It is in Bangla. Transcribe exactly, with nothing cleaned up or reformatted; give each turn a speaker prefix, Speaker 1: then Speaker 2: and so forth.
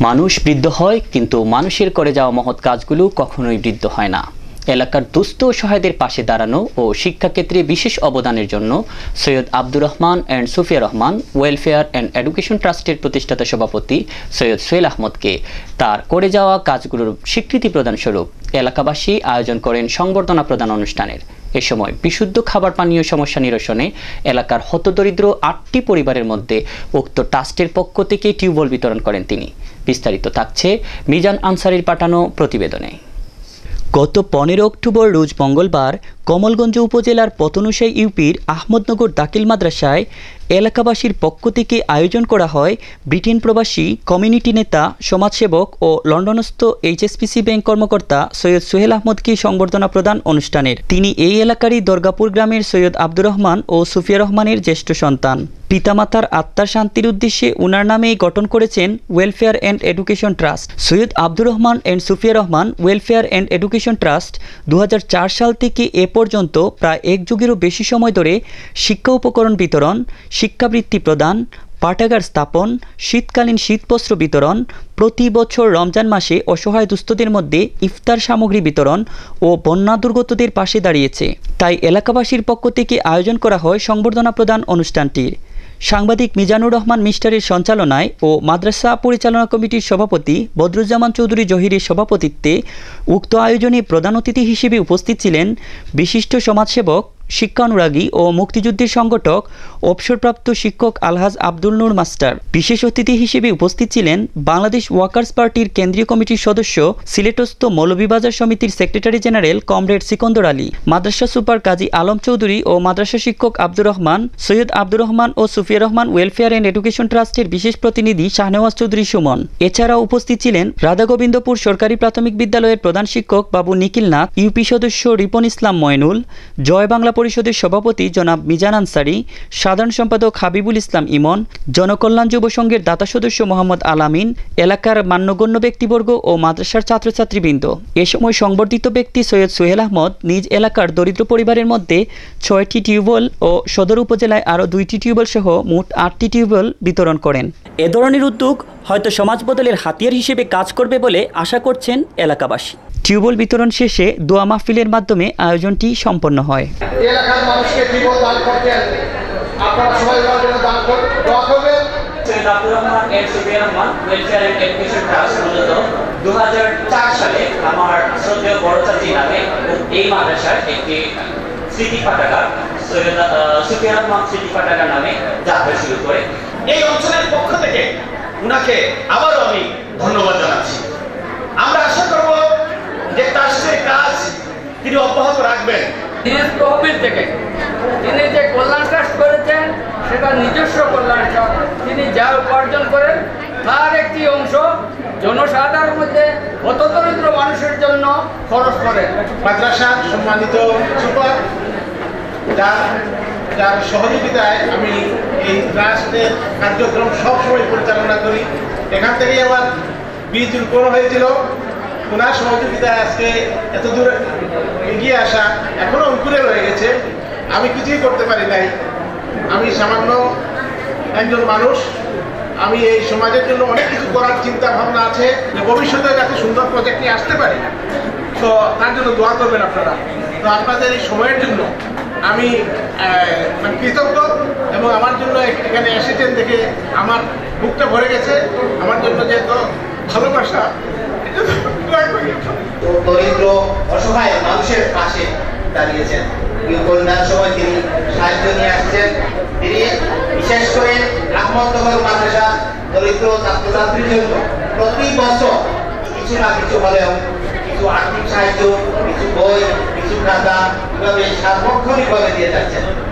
Speaker 1: মানুষ বৃদ্ধ হয়, কিন্তু মানুষের করে যাওয়া মহৎ কাজগুলো কখনোই বৃদ্ধ হয় না। এলাকার দুস্থ ও সহায়দের পাশে দাঁড়ানো ও শিক্ষাক্ষেত্রে বিশেষ অবদানের জন্য Syed Abdur Rahman and Sufia Rahman welfare and education ট্রাস্টের প্রতিষ্ঠাতা সভাপতি সৈয়দ সোহেল আহমদকে তার করে যাওয়া কাজগুলোর স্বীকৃতি প্রদানস্বরূপ এলাকাবাসী আয়োজন করেন সংবর্ধনা প্রদান অনুষ্ঠানের। এ সময় বিশুদ্ধ খাবার পানীয় সমস্যা নিরসনে এলাকার হতদরিদ্র আটটি পরিবারের মধ্যে উক্ত ট্রাস্টের পক্ষ থেকে টিউবওয়েল বিতরণ করেন তিনি। বিস্তারিত থাকছে মিজান আনসারীর পাঠানো প্রতিবেদনে। গত পনেরো অক্টোবর রোজ মঙ্গলবার কমলগঞ্জ উপজেলার পতনুশাই ইউপির আহমদনগর দাখিল মাদ্রাসায় এলাকাবাসীর পক্ষ থেকে আয়োজন করা হয় ব্রিটেন প্রবাসী কমিউনিটি নেতা, সমাজসেবক ও লন্ডনস্থ এইচএসপিসি ব্যাংক কর্মকর্তা সৈয়দ সোহেল আহমদকে সংবর্ধনা প্রদান অনুষ্ঠানের। তিনি এই এলাকারই দরগাপুর গ্রামের সৈয়দ আব্দুর রহমান ও সুফিয়া রহমানের জ্যেষ্ঠ সন্তান। পিতামাতার আত্মার শান্তির উদ্দেশ্যে উনার নামেই গঠন করেছেন welfare and education trust. Syed Abdur Rahman and Sufia Rahman welfare and education trust দু হাজার চার সাল থেকে এ পর্যন্ত প্রায় এক যুগেরও বেশি সময় ধরে শিক্ষা উপকরণ বিতরণ, শিক্ষাবৃত্তি প্রদান, পাঠাগার স্থাপন, শীতকালীন শীতবস্ত্র বিতরণ, প্রতি বছর রমজান মাসে অসহায় দুস্থদের মধ্যে ইফতার সামগ্রী বিতরণ ও বন্যা দুর্গতদের পাশে দাঁড়িয়েছে। তাই এলাকাবাসীর পক্ষ থেকে আয়োজন করা হয় সংবর্ধনা প্রদান অনুষ্ঠানটির। সাংবাদিক মিজানুর রহমান মিস্টারের সঞ্চালনায় ও মাদ্রাসা পরিচালনা কমিটির সভাপতি বদরুজ্জামান চৌধুরী জহিরের সভাপতিত্বে উক্ত আয়োজনে প্রধান অতিথি হিসেবে উপস্থিত ছিলেন বিশিষ্ট সমাজসেবক, শিক্ষা অনুরাগী ও মুক্তিযুদ্ধের সংগঠক, অবসরপ্রাপ্ত শিক্ষক আলহাজ আব্দুল নূর মাস্টার। বিশেষ অতিথি হিসেবে উপস্থিত ছিলেন বাংলাদেশ ওয়ার্কার্স পার্টির কেন্দ্রীয় কমিটির সদস্য, সিলেটস্থ মৌলভীবাজার সমিতির secretary general comrade Sikandar Ali, মাদ্রাসা সুপার কাজী আলম চৌধুরী ও মাদ্রাসা শিক্ষক আব্দুর রহমান, সৈয়দ আব্দুর রহমান ও Sufia Rahman welfare and education ট্রাস্টের বিশেষ প্রতিনিধি শাহনেওয়াজ চৌধুরী সুমন। এছাড়াও উপস্থিত ছিলেন রাধাগোবিন্দপুর সরকারি প্রাথমিক বিদ্যালয়ের প্রধান শিক্ষক বাবু নিখিল নাথ, ইউপি সদস্য রিপন ইসলাম ময়নুল, জয় বাংলা পরিষদের সভাপতি জনাব মিজান আনসারী, সাধারণ সম্পাদক হাবিবুল ইসলাম ইমন, জনকল্যাণ যুব সংঘের দাতা সদস্য মোহাম্মদ আলামিন, এলাকার মান্যগণ্য ব্যক্তিবর্গ ও মাদ্রাসার ছাত্রছাত্রীবৃন্দ। এ সময় সংবর্ধিত ব্যক্তি সৈয়দ সোহেল আহমদ নিজ এলাকার দরিদ্র পরিবারের মধ্যে ছয়টি টিউবওয়েল ও সদর উপজেলায় আরও দুইটি টিউবওয়েল সহ মোট আটটি টিউবওয়েল বিতরণ করেন। এ ধরনের উদ্যোগ হয়তো সমাজ বদলের হাতিয়ার হিসেবে কাজ করবে বলে আশা করছেন এলাকাবাসী। টিউবওয়েল বিতরণ শেষে দোয়া মাহফিলের মাধ্যমে আয়োজনটি সম্পন্ন হয়।
Speaker 2: এলাকার মানুষকে টিউবওয়েল দান করতেন, আপনারা সবাই দান করবেন। Syed Abdur Rahman and Sufia Rahman welfare and education trust মূলত দু হাজার চার সালে আমার শ্রদ্ধেয় বড় চাচি নামে এই মাদ্রাসার একটি স্মৃতি পাঠাগার সৈয়দ সুফিয়া রহমান স্মৃতি পাঠাগার নামে যাত্রা শুরু করে।
Speaker 3: এই অঞ্চলের পক্ষ থেকে উনাকে আবারও আমি ধন্যবাদ জানাচ্ছি। আমরা আশা করব যে ট্রাস্টের কাজ তিনি অব্যাহত রাখবেন।
Speaker 4: নিজ তহবিল থেকে তিনি যে কল্যাণ ট্রাস্ট করেছেন সেটা নিজস্ব কল্যাণ ট্রাস্ট, তিনি যা উপার্জন করেন তার একটি অংশ জনসাধারণের মধ্যে হতদরিদ্র মানুষের জন্য খরচ করেন।
Speaker 2: মাদ্রাসা সম্মানিত সুপার, যার যার সহযোগিতায় আমি এই ট্রাস্টের কার্যক্রম সবসময় পরিচালনা করি। এখান থেকেই আমার বীজ রোপণ হয়েছিল। ওনার সহযোগিতায় আজকে এত দূর এগিয়ে আসা, এখনো অঙ্কুরে রয়ে গেছে। আমি কিছুই করতে পারি নাই। আমি সামান্য একজন মানুষ। আমি এই সমাজের জন্য অনেক কিছু করার চিন্তা ভাবনা আছে, যে ভবিষ্যতে যাতে সুন্দর প্রজেক্ট নিয়ে আসতে পারি। তো তার জন্য দোয়া করবেন আপনারা। তো আপনাদের এই সময়ের জন্য আমি কৃতজ্ঞ, এবং আমার জন্য এখানে এসেছেন দেখে আমার বুকটা ভরে গেছে। আমার জন্য যে তো ভালোবাসা,
Speaker 5: দরিদ্র অসহায় মানুষের পাশে দাঁড়িয়েছেন। বন্যার সময় তিনি সাহায্য নিয়ে আসছেন। তিনি বিশেষ করে আহমদনগর মাদ্রাসা দরিদ্র ছাত্রছাত্রীর জন্য প্রতি বছর কিছু না কিছু হলেও কিছু আর্থিক সাহায্য, কিছু বই, কিছু খাতা, এভাবে সার্বক্ষণিকভাবে দিয়ে যাচ্ছেন।